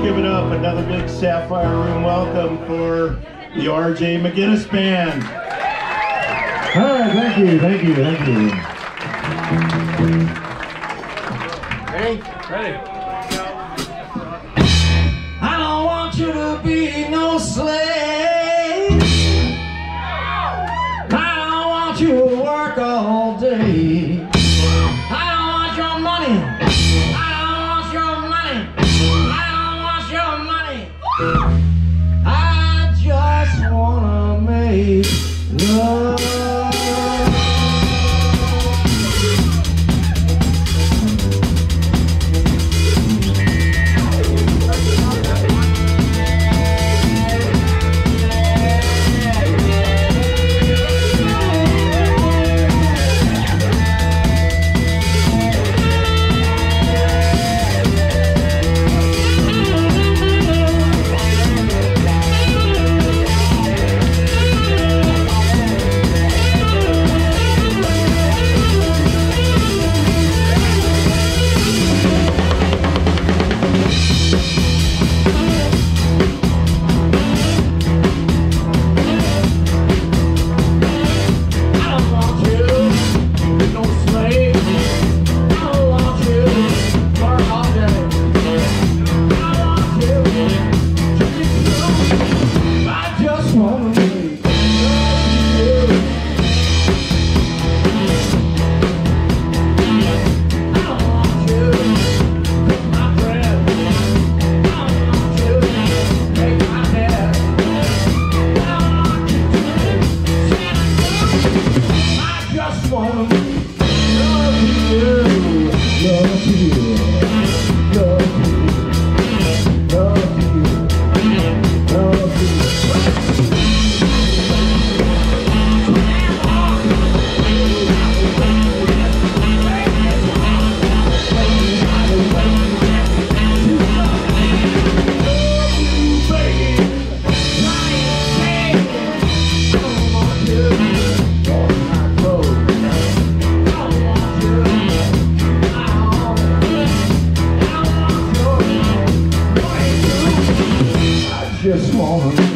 Give it up, another big Sapphire room welcome for the R J McGinnis Band. All right, thank you. Ready? I don't want you to be no slave. I don't want you to work all day. I don't want your money. I don't want your money. I don't want your money. I just wanna make love. Just wanna